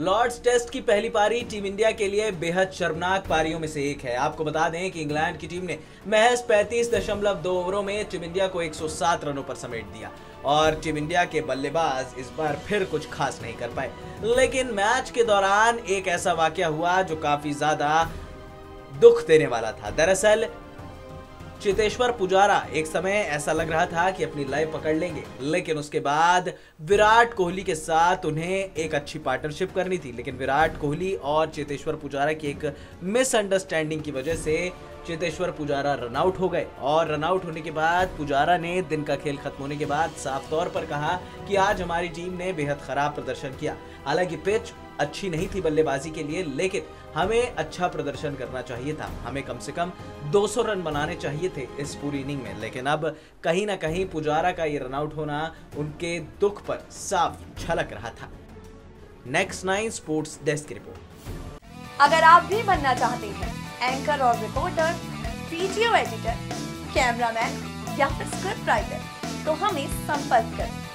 Lord's test की पहली पारी टीम इंडिया के लिए बेहद शर्मनाक पारियों में से एक है। आपको बता दें कि इंग्लैंड की टीम ने महज 35.2 ओवरों में टीम इंडिया को 107 रनों पर समेट दिया और टीम इंडिया के बल्लेबाज इस बार फिर कुछ खास नहीं कर पाए। लेकिन मैच के दौरान एक ऐसा वाकया हुआ जो काफी ज्यादा दुख देने वाला था। दरअसल चेतेश्वर पुजारा एक समय ऐसा लग रहा था कि अपनी लय पकड़ लेंगे, लेकिन उसके बाद विराट कोहली के साथ उन्हें एक अच्छी पार्टनरशिप करनी थी, लेकिन विराट कोहली और चेतेश्वर पुजारा की एक मिसअंडरस्टैंडिंग की वजह से चेतेश्वर पुजारा रनआउट हो गए और रनआउट होने के बाद पुजारा ने दिन का खेल खत्म होने के बाद साफ तौर पर कहा कि आज हमारी टीम ने बेहद खराब प्रदर्शन किया। हालांकि पिच अच्छी नहीं थी बल्लेबाजी के लिए, लेकिन हमें अच्छा प्रदर्शन करना चाहिए था, हमें कम से कम 200 रन बनाने चाहिए थे इस पूरी इनिंग में। लेकिन अब कहीं ना कहीं पुजारा का ये रनआउट होना उनके दुख पर साफ झलक रहा था। नेक्स्ट 9 स्पोर्ट्स डेस्क की रिपोर्ट। अगर आप भी बनना चाहते हैं एंकर और रिपोर्टर, वीडियो एडिटर, कैमरामैन या फिर स्क्रिप्ट राइटर, तो हमें संपर्क करें।